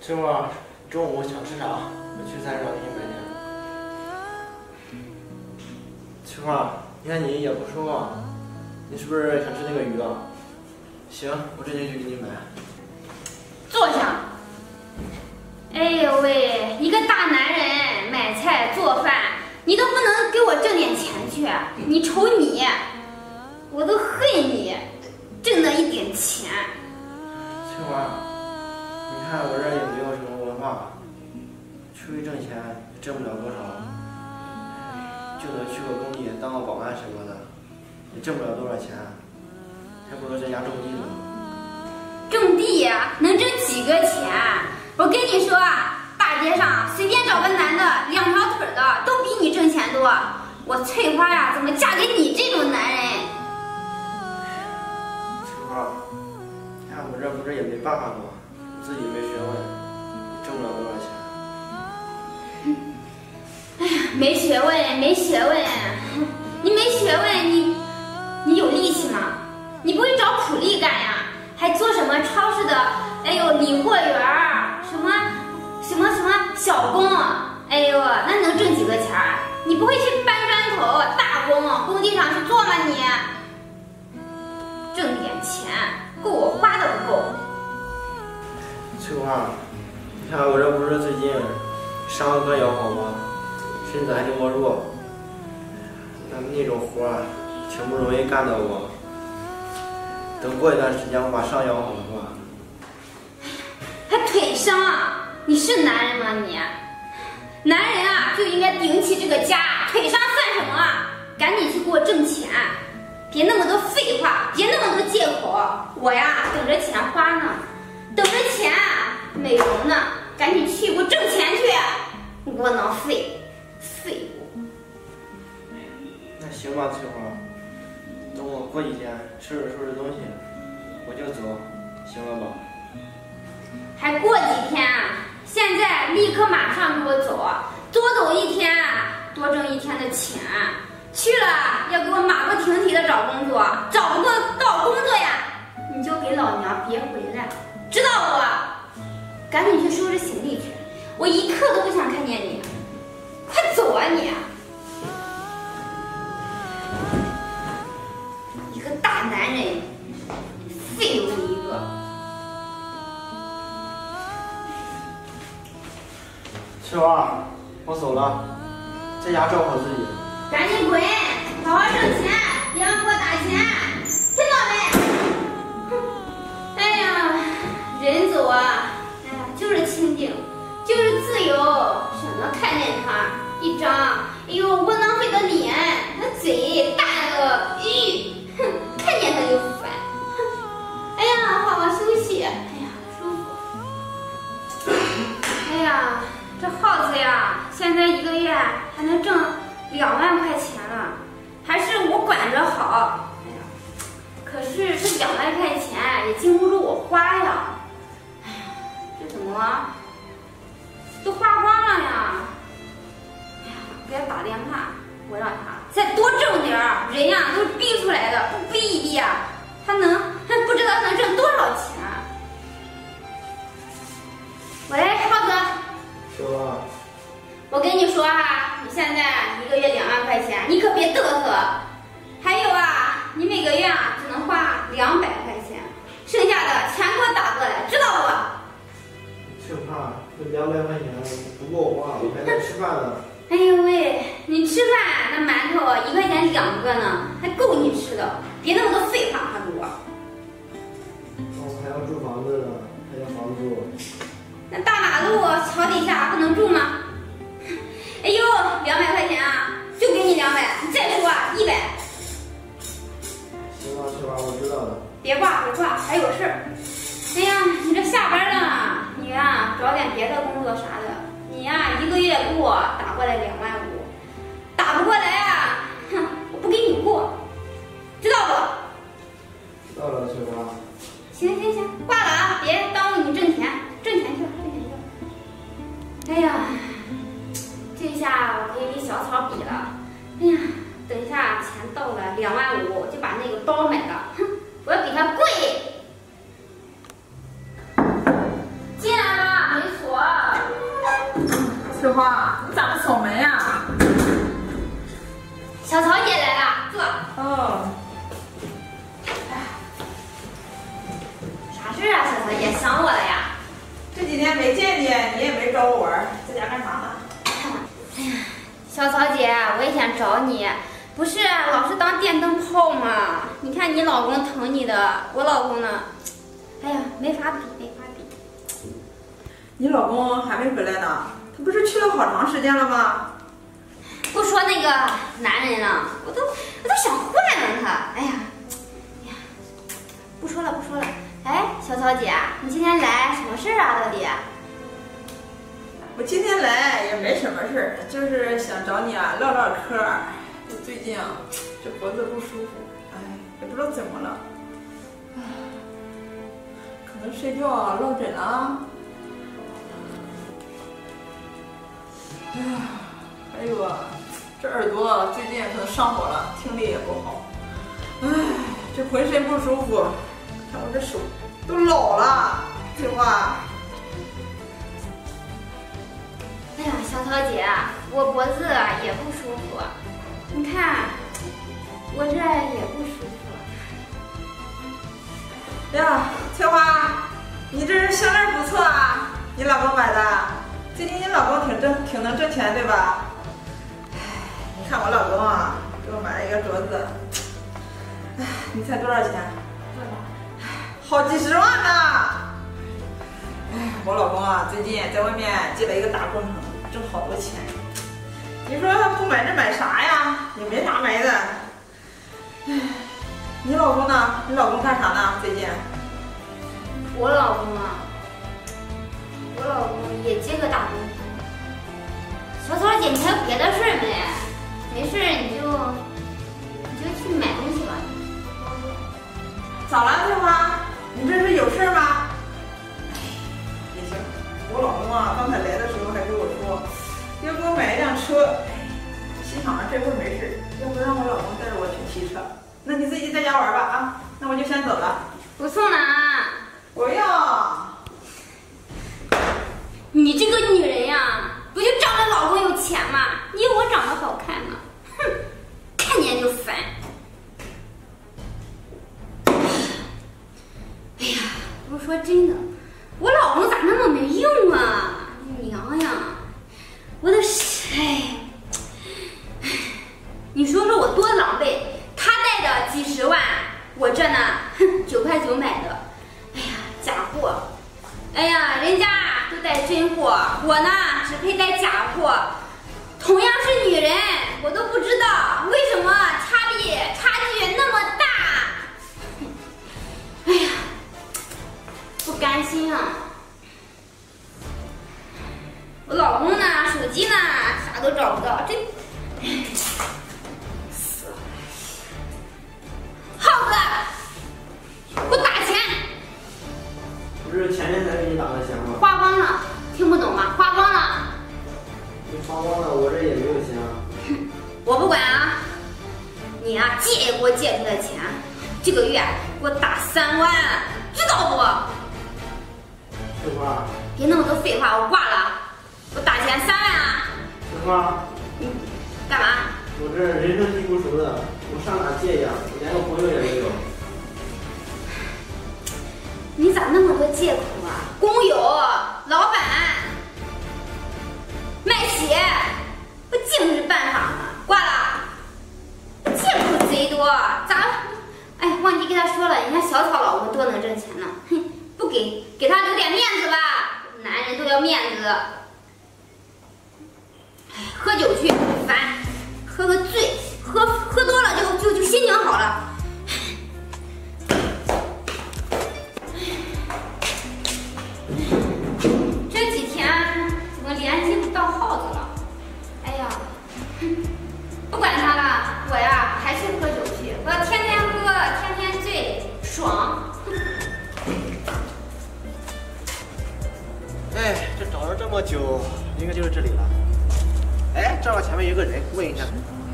翠花，中午想吃啥？我去菜市场给你买去。翠花，你看你也不说话，你是不是想吃那个鱼啊？行，我这就去给你买。 坐下。哎呦喂，一个大男人买菜做饭，你都不能给我挣点钱去？你瞅你，我都恨你，挣那一点钱。 翠花，你看我这也没有什么文化，出去挣钱也挣不了多少，就能去个工地当个保安什么的，也挣不了多少钱，还不如在家种地呢。 种地呀，能挣几个钱？我跟你说，大街上随便找个男的两条腿的都比你挣钱多。我翠花呀，怎么嫁给你这种男人？ 翠花，你看我这不是也没办法吗？自己没学问，挣不了多少钱。 哎呀，没学问，没学问，你没学问，你有力气吗？你不会找苦力干呀？还做什么超市的？哎呦，理货员儿，什么小工？哎呦，那能挣几个钱儿？你不会去搬砖头、大工，工地上去做吗你？挣点钱，够我花的不够。 翠花，你看我这不是最近上个课要好吗？身子还这么弱，那种活儿挺不容易干的我。等过一段时间我把伤养好的话， 还腿伤？你是男人吗你？男人啊就应该顶起这个家，腿伤算什么？赶紧去给我挣钱，别那么多废话，别那么多借口。我呀等着钱花呢，等着钱美容呢，赶紧去给我挣钱去，窝囊废，废物。 那行吧，翠花，等我过几天收拾收拾东西，我就走，行了吧？ 还过几天？现在立刻马上给我走，多走一天，多挣一天的钱。去了要给我马不停蹄的找工作，找不到工作呀，你就给老娘别回来，知道不？赶紧去收拾行李去，我一刻都不想看见你，快走啊你！一个大男人，废物一个。 翠花，我走了，在家照顾好自己。 赶紧滚，好好挣钱，别忘给我打钱，听到没？哎呀，人走啊，哎呀，就是清静，就是自由，省得看见他一张，哎呦窝囊废的脸，那嘴大的，哼，看见他就烦。哎呀，好好休息，哎呀，舒服。哎呀，这耗子呀，现在一个月还能挣2万块钱了，还是我管着好。哎呀，可是这2万块钱也经不住我花呀。哎呀，这怎么都花光了呀？哎呀，给他打电话，我让他再多挣点儿。人呀都是逼出来的，不逼一逼啊，他不知道他能挣多少钱。喂，耗子。 说啊。 我跟你说啊，你现在一个月2万块钱，你可别嘚瑟。还有啊，你每个月啊只能花200块钱，剩下的全给我打过来，知道不？ 翠花，这200块钱不够花，我还在吃饭呢。 哎呦喂，你吃饭那馒头1块钱2个呢，还够你吃的，别那么多废话，还给我。 我还要住房子呢，还要房租。 那大马路桥底下不能住吗？哎呦，200块钱啊，就给你200，你再说啊100。 行吧，翠花，我知道了。 别挂，还有事儿。哎呀，你这下班了，你呀找点别的工作啥的。你呀一个月给我打过来2万5，打不过来啊，哼，我不给你过，知道不？ 知道了，翠花。 行，挂了啊，别耽误你挣钱去了。哎呀。这下我可以给小草比了。哎呀，等一下钱到了2万5，我就把那个包买了。哼，我要比他贵。进来吧，没锁。 翠花，你咋不锁门呀？ 小曹姐来了，坐。 哦。 啥事啊，小曹姐，想我了呀？ 这几天没见你，你也没找我玩，在家干啥呢？ 哎呀，小曹姐，我也想找你，不是老是当电灯泡吗？你看你老公疼你的，我老公呢？哎呀，没法比，没法比。 你老公还没回来呢，他不是去了好长时间了吗？ 不说那个男人了，我都想换了他。哎呀，不说了不说了。哎，小曹姐，你今天来什么事啊？到底？ 我今天来也没什么事儿，就是想找你啊唠唠嗑。我最近啊，这脖子不舒服，哎，也不知道怎么了，唉，可能睡觉啊落枕了。哎呀，还有啊，这耳朵最近可能上火了，听力也不好。唉，这浑身不舒服，看我这手都老了，翠花。 哎呀，小曹姐，我脖子也不舒服，你看我这也不舒服。 呀，翠花，你这项链不错啊，你老公买的。最近你老公挺能挣钱，对吧？唉，你看我老公啊，给我买了一个镯子，唉，你猜多少钱？ 多少？ 好几十万呢！唉，我老公啊，最近在外面接了一个大工程，挣好多钱。你说他不买这买啥呀？也没啥没的。唉，你老公呢？你老公干啥呢？最近？ 我老公啊，我老公也接个大工程。小曹姐，你还有别的事没？没事你就去买东西吧。 咋了，翠花？你这是有事吗？也行，我老公啊，刚才来的时候还跟我说，要给我买一辆车。心想着这回没事，要不让我老公带着我去提车。那你自己在家玩吧啊，那我就先走了。 不送啦。 我要。 你这个女人呀，不就仗着老公有钱吗？你有我长得好看吗？哼，看见就烦。哎呀，不是说真的，我老公咋那么没用啊？娘呀，我的哎，你说说我多狼狈，他带着几十万，我这呢，9块9买的，哎呀，假货。哎呀，人家都带真货，我呢只配带假货。同样是女人，我都不知道为什么差距那么大。哎呀，不甘心啊！我老公呢，手机呢，啥都找不到，这死了！耗子，给我打钱！ 不是前天才给你打的钱吗？ 花光了，听不懂吗？花光了。 你花光了，我这也没有钱啊。 我不管啊，你啊借也给我借出来钱，这个月给我打3万，知道不？ 翠花， 别那么多废话，我挂了。我打钱3万啊！ 翠花， 干嘛？ 我这人生地不熟的，我上哪借呀？我连个朋友也没有。 你咋那么多借口啊？工友、老板、卖血，不净是办法吗？挂了，借口贼多，咋？哎，忘记跟他说了，人家小草老公多能挣钱呢，哼，不给他留点面子吧，男人都要面子。哎，喝酒去，烦，喝个醉，喝多了就心情好了。这几天怎么联系不到耗子了？哎呀，不管他了，我呀还是喝酒去，我要天天喝，天天醉，爽。 哎，这找了这么久，应该就是这里了。哎，正好前面有个人，问一下。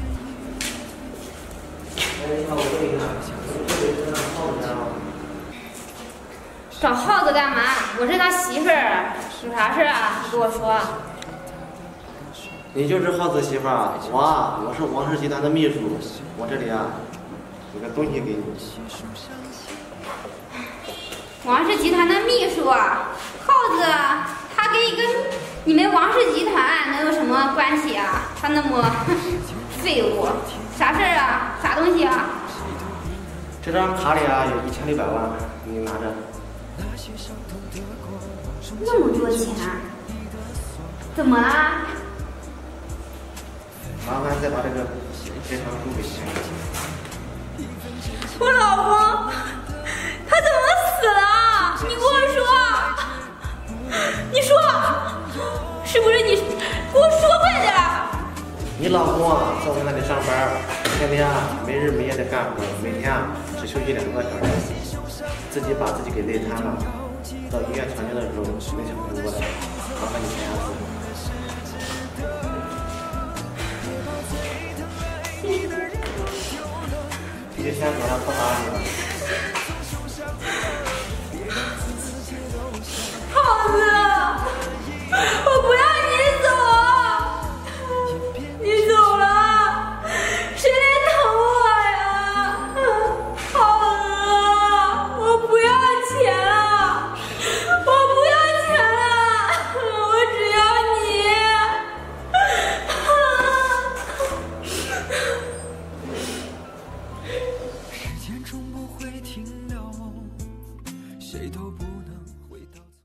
哎，你好，我问一下，这里是耗子家吗？ 找耗子干嘛？我是他媳妇儿，有啥事啊？你跟我说。 你就是耗子媳妇啊！我是王氏集团的秘书，我这里啊有个东西给你。 王氏集团的秘书啊，耗子，他跟你们王氏集团能有什么关系啊？他那么废物，啥事儿啊？啥东西啊？ 这张卡里啊有1600万，你拿着。 那么多钱，怎么了？ 麻烦再把这个赔偿书给签。 我老公，他怎么死了？你跟我说，你说，是不是你给我说快点？ 你老公啊，在我们那里上班，天天啊没日没夜的干活，每天啊只休息2个小时，自己把自己给累瘫了。到医院抢救的时候没想活过来，麻烦你签下字。你就先走上拖把去了。 耗子，我